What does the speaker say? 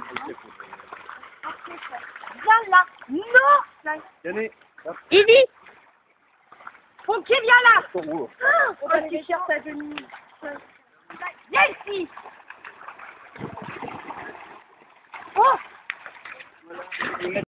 Viens là. Non. Yannick, Idi. Pompier, viens là. ton rouleau. Oh, parce qu'il cherche sa venue. Viens ici.